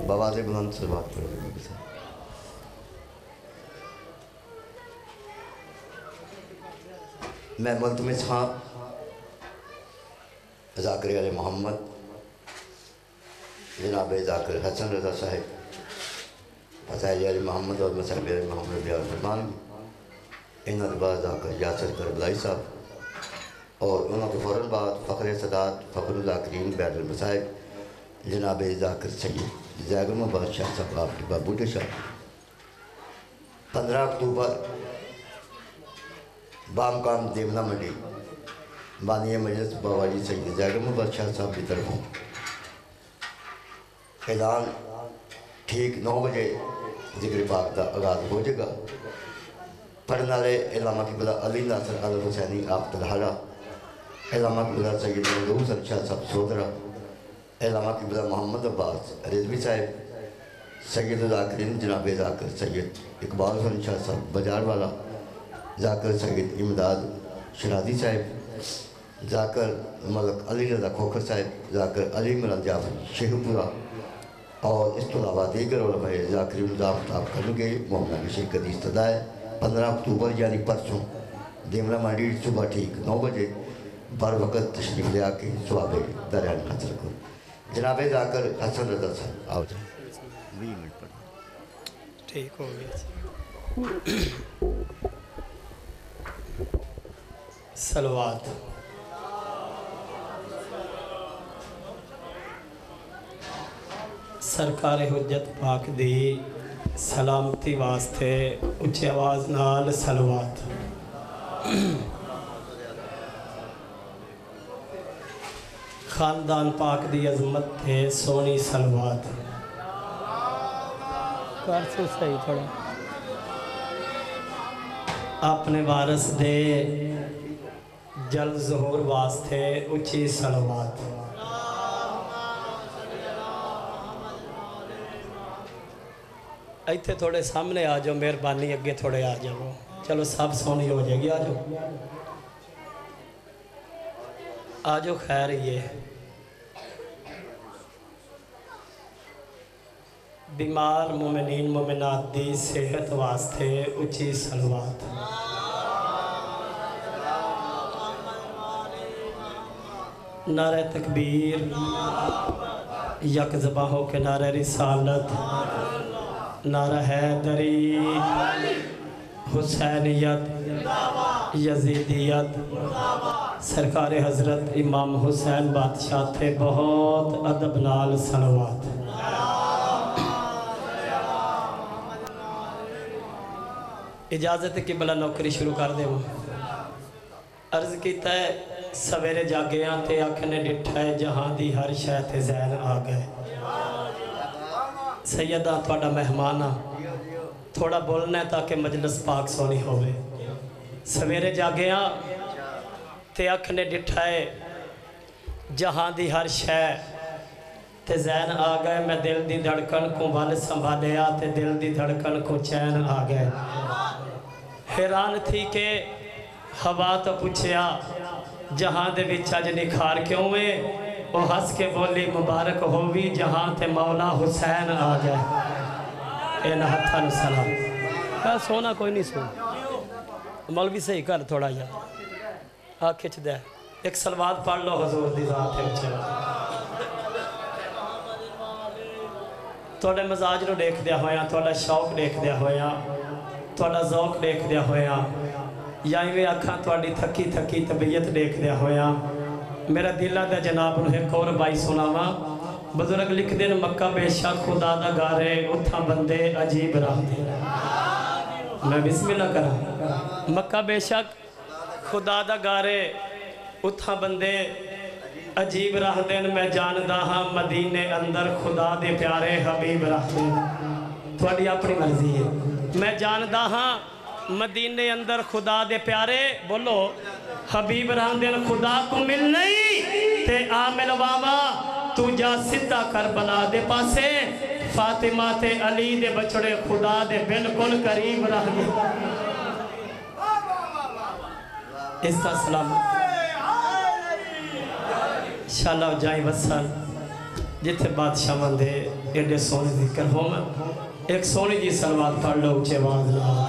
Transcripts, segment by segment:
Boys بلند سے بات کرو گے سر. میں ملتمس ہاں ذاکر علی محمد جناب ذاکر حسن رضا صاحب مسائل علی محمد اور مسائل علی محمد بیار فرمان انہوں نے بعد ذاکر یاسر کربلائی صاحب اور انہوں کے فوراً بعد فخر صدات فخر الذاکرین بیار المصائب جناب ذاکر سید زیگم بادشاہ صاحب آپ کے بابوٹے شاہ. 15 اکتوبر بامقام دیمنا منڈی بانی مجلس بواجی سید زیگم بادشاہ صاحب کی طرفوں اعلان ٹھیک 9 بجے ذکر پاک کا آغاز ہو جائے گا. پڑھنے والے علامہ قبلہ علی ناصر الحسینی آپ تلحالہ، علامہ قبلہ سید ملوث شاہ صاحب سودرہ، علامہ قبلہ محمد عباس رضوی صاحب، سید ذاکرین جناب ذاکر سید اقبال حسن شاہ صاحب بجار والا، ذاکر سید امداد شرادی صاحب، ذاکر ملک علی رضا کھوکھر صاحب، ذاکر علی مراد جعفر شیخ پورہ اور اس کے علاوہ دیگر علماء ذاکری مضاف خطاب کرنے کے مومنہ کی شرکت استدعا ہے. 15 اکتوبر یعنی پرسوں دیمنا منڈی صبح ٹھیک 9 بجے بر وقت تشریف لے آ کے ثواب درہن حاصل کرو. جناب ذاکر حسن رضا صاحب آؤ جائیں 20 منٹ پڑھیں. ٹھیک ہو گیا. صلوات. سرکار حجت پاک دی سلامتی واسطے اچھی آواز نال صلوات. خاندان پاک دی عظمت تے سونی صلوات. کارسو صحیح تھوڑا. اپنے وارث دے جلد ظہور واسطے اچھی صلوات. ایتھے تھوڑے سامنے آ جاؤ، مہربانی اگے تھوڑے آ جاؤ. چلو سب سونی ہو جائے گی. آ جاؤ آ جاؤ. خیر یہ بیمار مومنین مومنات دی صحت واسطے اچھی صلوات. نعرہ تکبیر یک زباں ہو کے نعرہ رسالت، نعرہ حیدری، حسینیت، یزیدیت. سرکار حضرت امام حسین بادشاہ تھے بہت ادب نال صلوات. اجازت قبلہ نوکری شروع کر دے. عرض کیتا ہے سویرے جاگیاں تے آنکھنے ڈٹھا ہے جہاں دی ہر شے تے ذہن آ گئے. سیدہ تھوڑا مہمانہ تھوڑا بولنا ہے تاکہ مجلس پاک سونی ہوئے. سویرے جاگیاں تے آنکھنے ڈٹھا ہے جہاں دی ہر شے تے ذہن آ گئے. میں دل دی دھڑکن کو وال سنبھالیا تے دل دی دھڑکن کو چین آ گئے. حیران تھی کہ ہوا تو پوچھیا جہاں دے وچ اج نکھار کیوں ہوئے. وہ ہنس کے بولی مبارک ہووی جہاں تے مولا حسین آ گئے. اے نہ ہتھاں نوں سلام. کہا سونا کوئی نہیں سو مولوی صحیح کر تھوڑا یار آ کھچ دے. ایک صلوات پڑھ لو حضور دی ذات ہے اچھے. تھوڑے مزاج نو دیکھ دیا ہویا، تھوڑا شوق دیکھ دیا ہویا، تھوڑا ذوق دیکھ دیا ہویا، یا ایویں آکھاں تھوڑی تھکی تھکی طبیعت دیکھ دیا ہویا. میرا دلہ دا جناب نو ایک اور بائی سناواں. بزرگ لکھ دین مکہ بے شک خدا دا گارے اتھا بندے عجیب راہ دے. میں بسم اللہ کرا. مکہ بے شک خدا دا گارے اتھا بندے عجیب راہ دین. میں جاندہ ہاں مدینے اندر خدا دے پیارے حبیب راہ دین. تھوڑی اپنی مرضی ہے. میں جاندہ ہاں مدینے اندر خدا دے پیارے بولو حبیب راہ دین. خدا کو مل نہیں تے آمل واما تو جا سدھا کربلا دے پاسے. فاطمہ تے علی دے بچڑے خدا دے بالکل قریب راہ دین. اس کا سلام انشاءاللہ جائیں وصل. जिथे बादशाह दे एडे सोने जिक्र हो एक सोनी जी सलवात पढ़ लो उच्चे आवाज नाल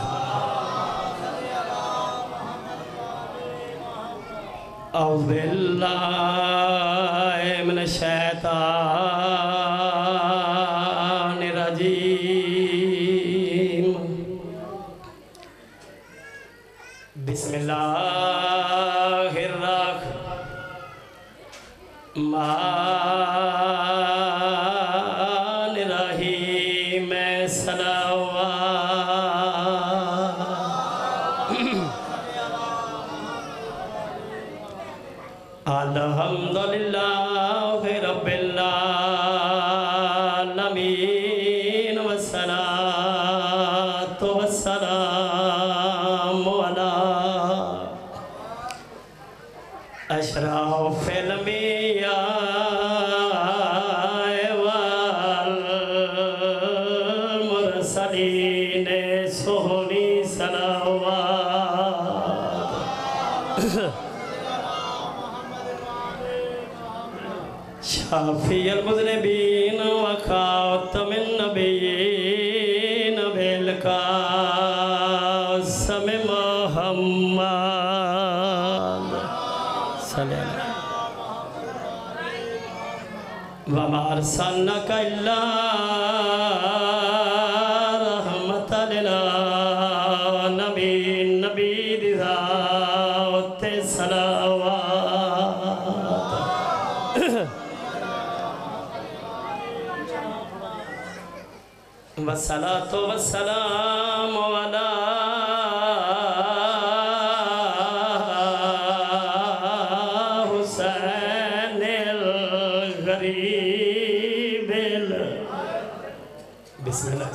औज़ु बिल्लाहि मिनश शैतानिर रजीम बिस्मिल्लाहिर रहमानिर रहीम अल्हम्दुलिल्लाहि रब्बिल आलमीन वस्सलातु वस्सलामु अला अशरफिल अंबिया वल मुरसलीन सोहनी सलावत शाफियल मुज़निबीन व खातमिन नबिय्यीन बिल क़ासिम मुहम्मद सल्लल्लाहु व मा अरसलनाका इल्ला रहमतल लिल आलमीन नबी दी ज़ात सलावत वस्सलातु वस्सलामु अला हुसैनिल गरीबिल बिस्मिल्लाह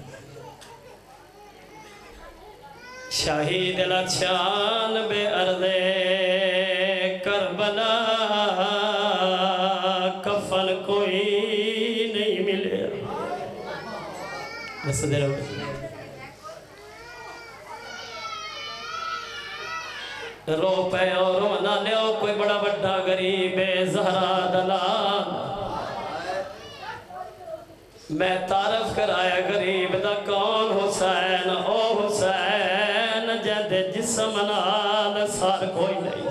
शहीद लक्षान बे अर्दे करबला कफन कोई नहीं मिले रो पे और मना लियो कोई बड़ा बड़ा गरीब है ज़हरा दलाल मैं तारफ कराया गरीब दा कौन हुसैन ओ हुसैन जद जिस्म नाल सार कोई नहीं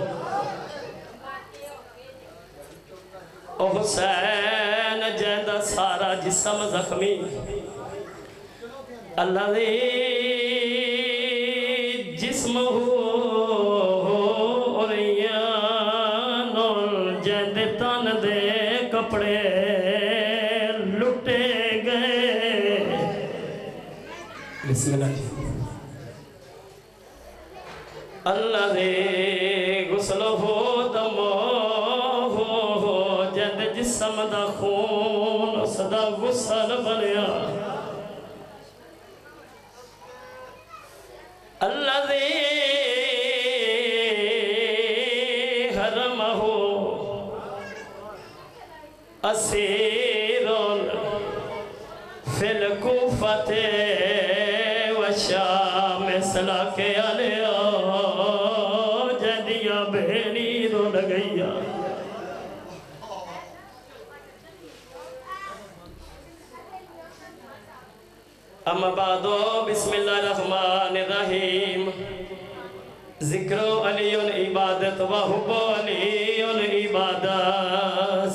ओ हुसैन जद सारा जिस्म जख्मी अल्लाह जिस्म हो जैद तन दे कपड़े लुटे गए अल्लाह दे गुस्ल हो दमो हो जैद जिस्म दा खून सदा गुस्ल बनया अल्लाज़ी हरमहु असीरुन फिल कूफते व शाम सलाके अलया जदिया बेनी रो लगैया अम्मा बादो बिस्मिल्लाहिर्रहमानिर्रहीम ज़िक्रो अलीयुन इबादत व हुब्बु अलीयुन इबादत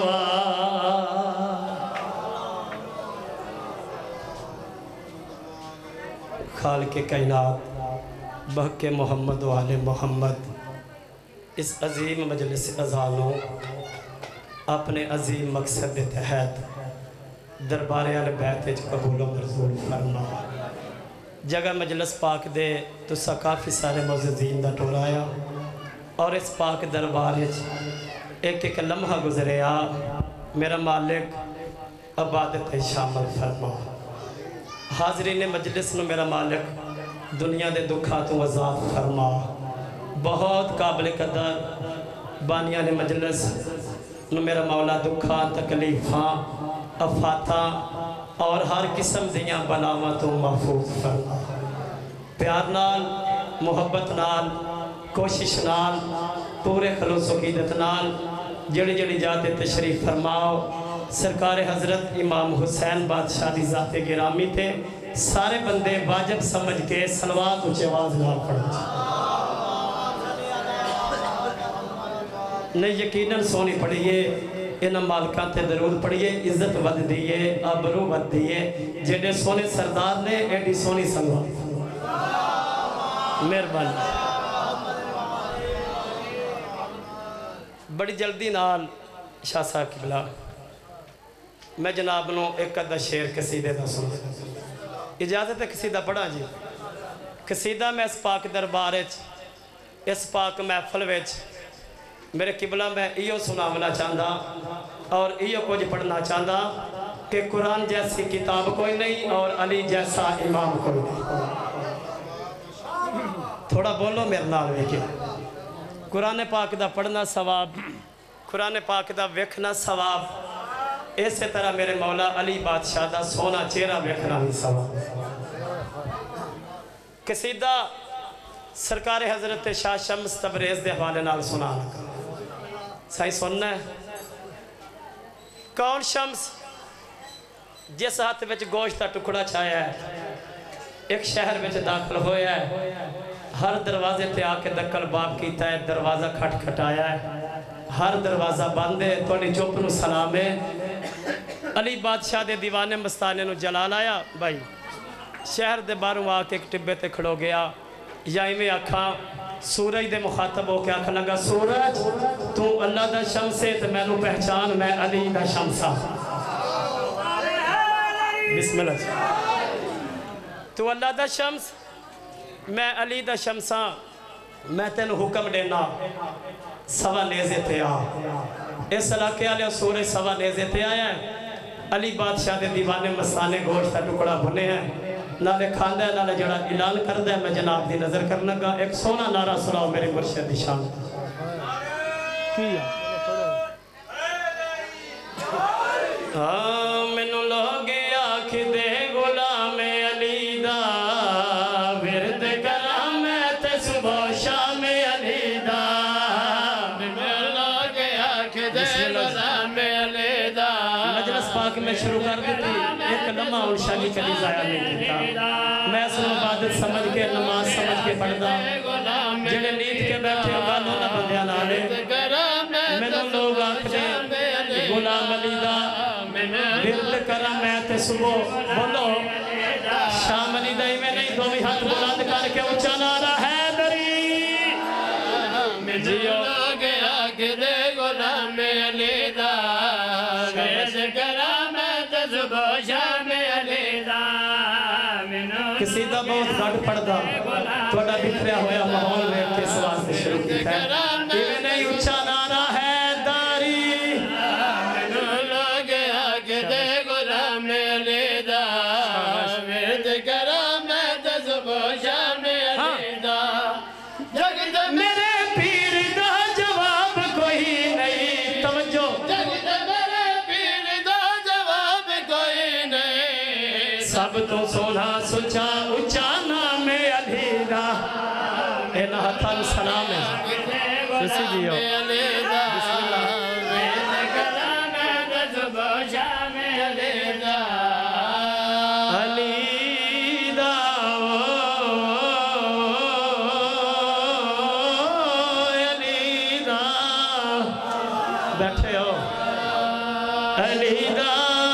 सलावत खालिक़े कायनात बहके मोहम्मद व आले मोहम्मद इस अजीम मजलिस अज़ानों अपने अजीम मकसद के तहत दरबारे वाले बैत कबूलो मंजूर फरमा जगह मजलिस पाक दे तुसा काफ़ी सारे मौजूदीन दा टोला आया और इस पाक दरबार एक एक लम्हा गुजरिया मेरा मालिक इबादत शामिल फरमा हाज़री ने मजलिस नूं मेरा मालिक दुनिया के दुखा तो आज़ाद फरमा बहुत काबिल कदर बानिया ने मजलिस नूं मेरा मौला दुखा तकलीफा अफाता और हर किस्म दियाँ बलावां तो महफूज फरमा प्यार नाल मुहब्बत नाल कोशिश नाल पूरे खलूस अकीदत नाल जड़ी जड़ी जाते तशरीफ फरमाओ سرکار حضرت امام حسین بادشاہ دی ذات گرامی تے سارے بندے واجب سمجھ کے صلوات اونچی آواز نال پڑھو نہیں یقیناً سونی پڑھیے انہاں مالکاں تے درود پڑھیے عزت ود دیئے آبرو ود دیئے جیڑے سونے سردار نے ایڈی سونی صلوات مہربانی بڑی جلدی نال شاہ صاحب قبلہ میں جناب نو ایک ادھا شیر قصیدے دا سنا اجازت ہے قصیدہ پڑھا جی قصیدہ میں اس پاک دربار اس پاک محفل وچ میرے قبلہ میں ایو سناونا چاہتا اور ایو کچھ پڑھنا چاہتا کہ قرآن جیسی کتاب کوئی نہیں اور علی جیسا امام کوئی نہیں تھوڑا بولو میرے نال ویکھے قرآن پاک دا پڑھنا ثواب قرآن پاک دا ویکھنا ثواب اسی طرح میرے مولا علی بادشاہ دا سونا چہرہ ویکھنا بھی ثواب قصیدہ سرکار حضرت شاہ شمس تبریز دے حوالے نال سنا لگا سائیں سننا ہے کون شمس جس ہاتھ وچ گوشت کا ٹکڑا چھایا ہے ایک شہر وچ داخل ہویا ہے ہر دروازے تے آ کے دکل باب کیتا ہے دروازہ کھٹ کھٹایا ہے ہر دروازہ بند ہے تھوڑی چپ نو سلام ہے علی بادشاہ دے دیوانے مستانے نو جلال آیا بھائی شہر دے باروں آ کے ایک ٹبے تے کھڑو گیا یہاں میں آکھاں سورج دے مخاطب ہو کے آکھا لگا سورج تو اللہ دا شمس ہے تو میں نو پہچان میں علی دا شمسا بسم اللہ تو اللہ دا شمس میں علی دا شمسا میں تینو حکم دینا سوا نیزے تے آ اس علاقے آلے سورج سوا نیزے تے آیا ہے علی بادشاہ دے دیوانے مستانے گوشت کا ٹکڑا بنے ہیں نالے کھاندہ ہے نالے جڑا اعلان کردہ ہے میں جناب دی نظر کرنا گا ایک سونا نعرہ سناؤ میرے مرشد دی شان مینوں لوگے آکھ دے غلام علی دا ورد کرام تے صبح شام علی دا مینوں لوگے آکھ دے غلام علی دا مجلس پاک میں شروع کر دیتی ایک لمحہ ان شاہ کی کلی ضائع نہیں کیتا میں اس عبادت سمجھ کے نماز سمجھ کے پڑھدا جنہیں نیت کے بیٹھے گالوں نہ بندیاں نالے میں لوگ آکھ دے غلام علی دا ورد کرم میں تے صبح بولو شام علی دائی میں نہیں دو بھی ہاتھ بلند کر کے اچھا نعرہ حیدری جیو لوگ آکھ دے غلام علی دا ورد کرم میں تے صبح شام علی دا قصیدہ بہت گھٹ پڑھدا تھوڑا بکھریا ہویا ماحول میں کس واسطے شروع کیتا ہے ایویں نہیں اچھا نعرہ ہے داری مینوں لوگ آکھ دے غلام علی دا ورد کرم میں تے صبح شام علی دا میرے پیر دا جواب کوئی نہیں توجہ میرے پیر دا جواب کوئی نہیں سب تو سونا سچا اچا نام علی دا اے نہتان سلام ہے کسی جیو بسم اللہ ورد کرم تے صبح شام علی دا علی دا علی دا بیٹھے ہو علی دا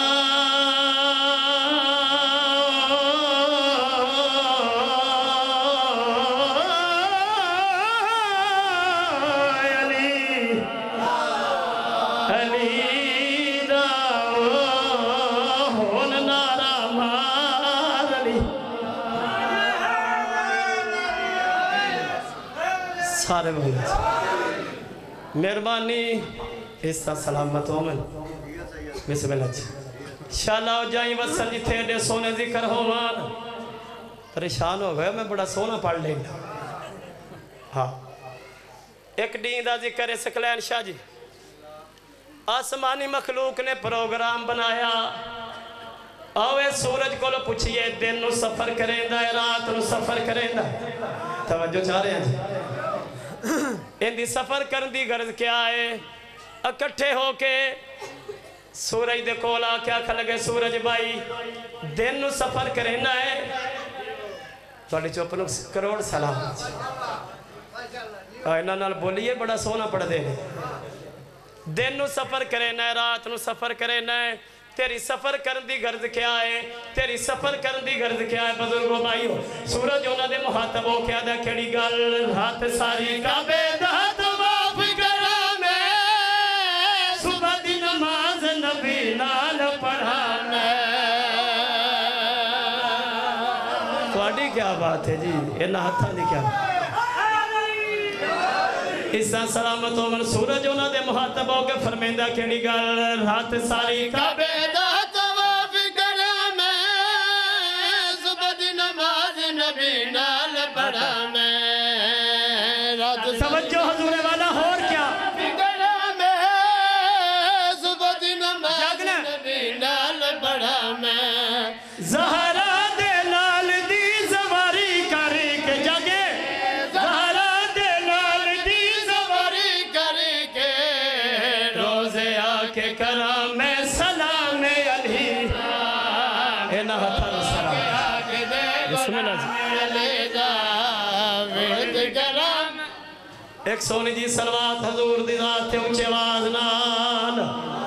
سارے بھائی مہربانی اس تا سلامت ہو من بسم اللہ جی شاءاللہ ہو جائیں وصل جی تھے دے سونے ذکر ہو مان پریشان ہو گئے میں بڑا سونا پڑھ لیں گا ہاں ایک دین دا ذکر سکلین شاہ جی آسمانی مخلوق نے پروگرام بنایا آوے سورج کو لو پوچھئے دن نو سفر کریں دا رات نو سفر کریں دا توجہ چاہ رہے ہیں جی ان دی سفر کرن دی غرض کیا ہے اکٹھے ہو کے सूरज दे कोल आके आख लगे सूरज भाई दिन नू सफर करना है थोड़ी चुप नू करोड़ सलाम इन्हां नाल बोलिए बड़ा सोहना पढ़दे ने दिन नू सफर करना है रात नू सफर करना है तेरी सफर करन दी गर्ज क्या है तेरी सफर करन दी गर्ज क्या है बुजुर्गो भाईओ सूरज उन्हां दे मुखातब हो के आदा केड़ी गल रात सारी काबे दा तवाफ करा मैं सुबह दी नमाज नबी नाल पढ़ाना थोड़ी क्या बात है जी इन्हां हत्थां दी क्या इसा सलामत होवन सूरज उन्हां दे मुखातब हो के फरमांदा केड़ी गल रात सारी काबे दा तवाफ करा मैं सुबह दी नमाज नबी नाल पढ़ा मैं रात समझो हजूर वाला और क्या करा मैं सुबह दी नमाज नबी नाल पढ़ा मैं ज़हरा दे लाल दी सवारी करे के जगे ज़हरा दे लाल दी सवारी करे के रोज़े आके करा मैं सलाम अली इन्हां हत्थां नूं सलाम बिस्मिल्लाह जी एक सोनी जी सलवात हजूर दी रात ते ऊंचे आवाज नाल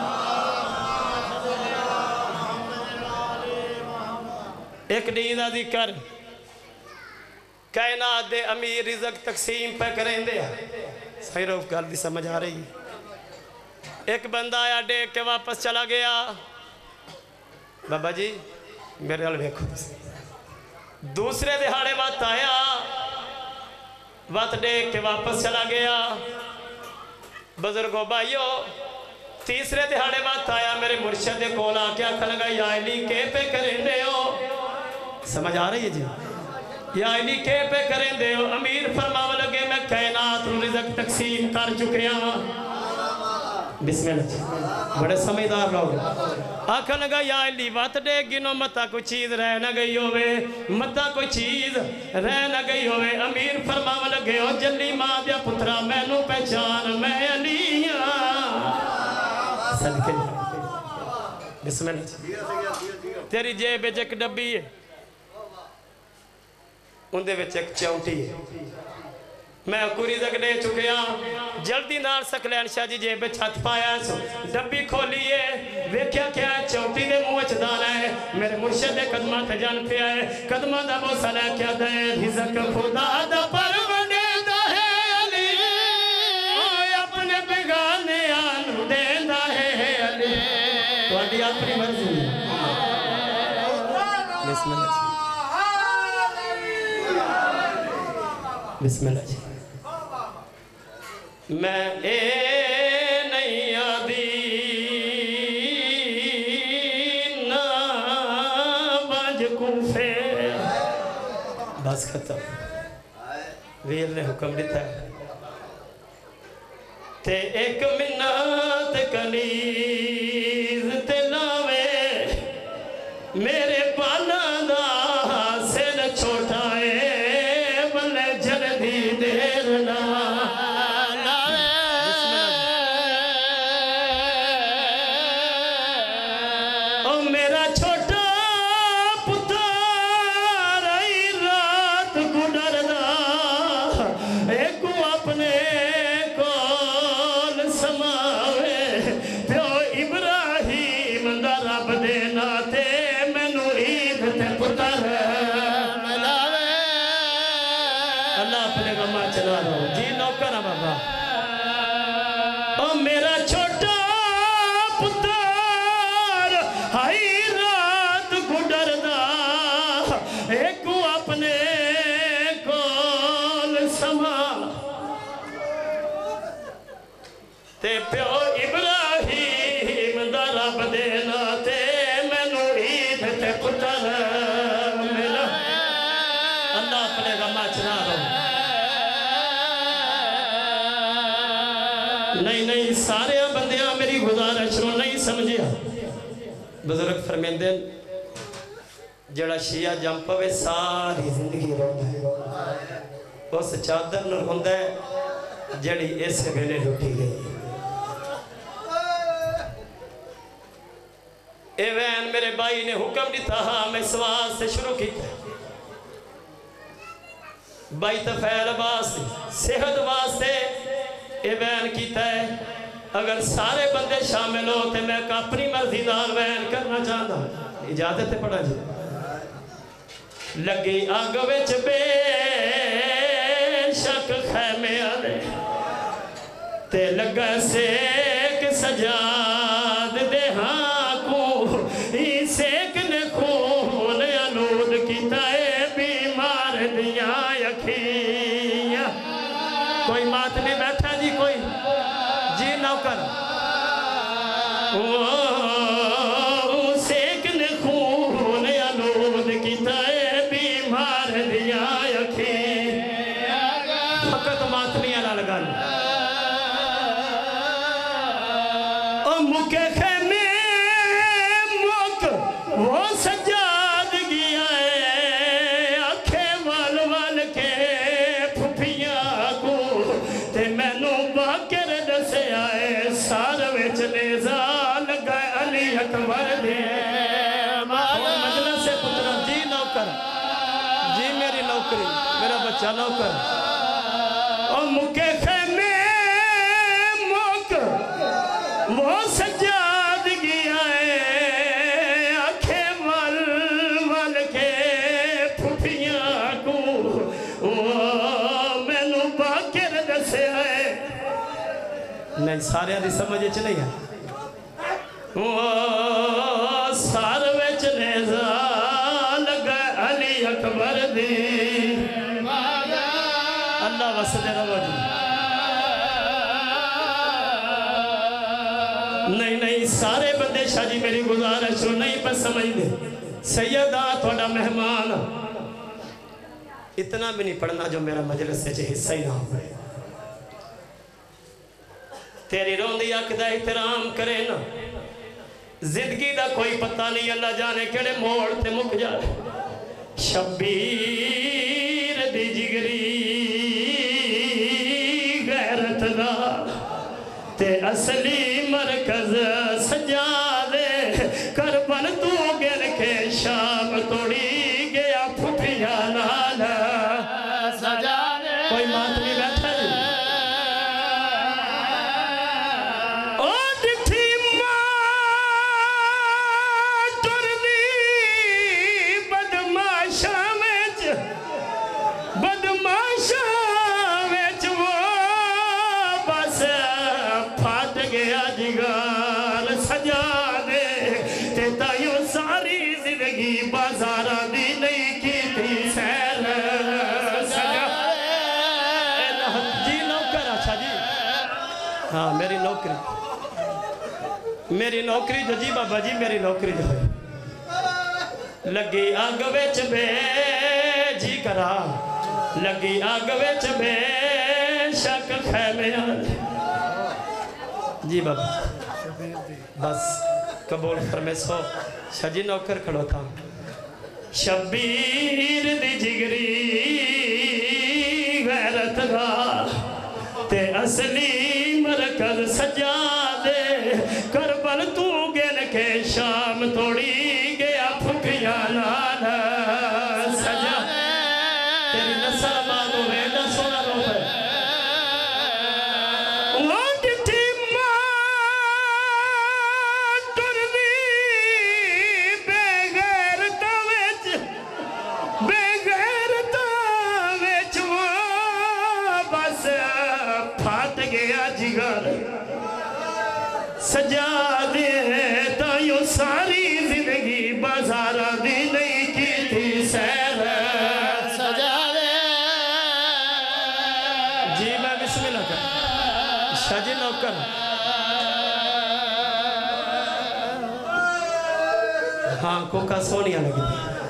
एक नींद दी कर कायनात दे अमीर रिज़्क तकसीम पे करेंदे सही रोक गल दी समझ आ रही एक बंदा आया देख के वापस चला गया बाबा जी मेरे वाल देखो दूसरे दिहाड़े वक्त आया वक्त देख के वापस चला गया बुजुर्गो भाइयों तीसरे दिहाड़े वक्त आया मेरे मुर्शद दे कोल आके आख लगा या अली के पे करेंदे हो समझ आ रही है जी या अली के पे करेंदे हो अमीर फरमाव लगे मैं कायनात नूं रिज़्क तकसीम कर चुकिया बिस्मिल्लाह जी बड़े समझदार लोग आख लगा या अली वत दे गिनो मता कोई चीज रह न गई होवे मता कोई चीज रह न गई होवे अमीर फरमाव लगे हो जल्दी मां दे पुत्रा मैनू पहचान मैं अली हां सदके बिस्मिल्लाह जी तेरी जेब विच एक डब्बी है उनदे विच एक चौंटी है मैं कुरी तक दे चुकिया जल्दी नाल सकलैन शाह जी जेब छत पाया डब्बी खोलीए वेख्या क्या चौटी दे मुंह च दाना है मेरे मुर्शिद दे कदमां ते जान पिया है कदमां दा बोसा लै क्या दे रिज़्क खुदा दा परवने दा है अली अपने बेगाने आनू देंदा है अली तुहाडी अपनी मर्जी बिस्मिल्लाह बिस्मिल्लाह जी मैं ए नहीं आदी ना बाज कूफे बस खत्म वीर ने हुक्म दिता ते एक मिन्नत कनीज ते लावे मेरे बाला दा सिर छोटा है बल्ले जल्दी देर ना नहीं सारे बंदियां मेरी गुजारिश नहीं समझिया बुजुर्ग फरमांदे जड़ा शिया जम पवे सारी जिंदगी रोंदा उस चादर नूं रोंदा जड़ी इस वेले लुटी गई اے وین میرے بھائی نے حکم دیتا ہاں میں سواس سے شروع کی بھائی تفیل واسطے صحت واسطے اے وین کیتا ہے اگر سارے بندے شامل ہوتے میں اپنی مرضی نال وین کرنا چاہتا ہوں اجازت ہے پڑھا جی لگی آگ وچ بے شک خیمے آلے تے لگا سیک سجاد دے ہاں کو ہی سیک نے خون آلود کیتا ہے بیمار دیاں یکھیاں کوئی مات نہیں بیٹھا جی کوئی جی نوکر سیک نے خون آلود کیتا ہے بیمار دیاں یکھیاں فقط مات نہیں آلہ لگا لیں مکے خیمے موک وہ سجاد گیا ہے آنکھیں وال وال کے پھپیاں کو تے میں نو باکر دسے آئے سار وچ نیزا لگا علی اکبر دے مجلس سے پترہ جی نوکر جی میری نوکری میرا بچہ نوکر اور مکے خیمے موک وہ سجاد گیا ہے آنکھیں ول ول کے پھپیاں کو میں نو باکر دسے آئے نہیں سارے آدھی سمجھے چلے گا سار وچ نیزا لگا علی اکبر دی اللہ وسط روا جی نہیں سارے بندے شاہ جی میری گزارش ہو نہیں پر سمجھ دے سیدہ تھوڑا مہمان اتنا بھی نہیں پڑھنا جو میرا مجلس سے حصہ ہی نہ ہو تیری روندی اک دا احترام کرے نا زندگی دا کوئی پتہ نہیں اللہ جانے کیڑے موڑ تے مک جائے شبیر دی جگری غیرت دا تے اصلی مرکز سجا دے کربل تو گر کے شام توڑی گیا پھپیا نالا سجا دے کوئی مات نہیں بیٹھا جی او ڈٹھی ماں ٹردی بدماشاں وچ وہ بس پھٹ گیا جگار سجا دے تے تائیوں ساری زندگی بازارہ دی نہیں کی تھی سیر سجا جی نوکر اچھا جی ہاں میری نوکری جو جی بابا جی میری نوکری جو ہے لگی آگ وچ بے جی کرا لگی آگ وچ بے شک خیمے آلے جی بابا بس قبول فرمے سو شاہ جی نوکر کھڑو تھا شبیر دی جگری غیرت دا تے اصلی مرکز سجا دے کربل تو گن کے شام توڑی گیا پھپیا نالا سجا تیری نسل مانو ہے نہ سونا رو ہے سجا دے تائیوں ساری زندگی بازارہ دی نہیں کی تھی سیر سجا دے جی میں بسم اللہ کر شاہ جی نوکر ہاں کوکا سونیا لگی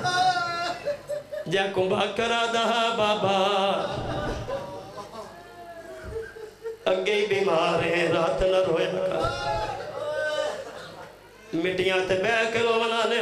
جا کمبا کرا دہا بابا اگے ہی بیمار ہے رات نہ روئے لگا مٹیاں تے بے کے رومن آلے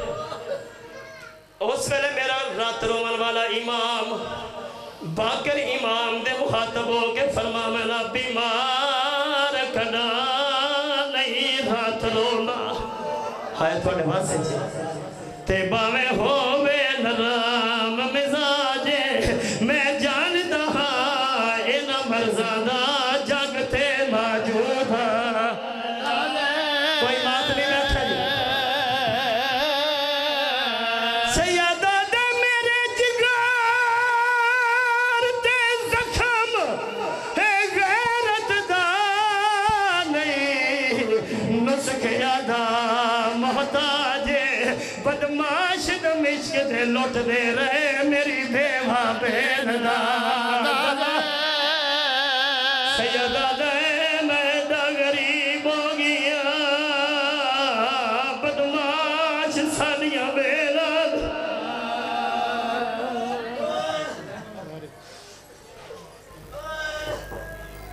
اس ویلے میرا رات رومن والا امام باکر امام دے مخاطب ہو کے فرما میں بیمار کنا نہیں رات رونا آئے تھوڑے واسے جی تے باوے ہووے نرام مزاجے میں جانتا ہاں ان مرزادہ جگ تے موجود ہاں کوئی بات نہیں بیٹھا جی سیادہ دے میرے جگار تے زخم ہے غیرت دا نہیں نسخ یادہ محتاج بدماش دمشق دے لوٹ دے رہے میری بیوہ بین دا سیدہ دے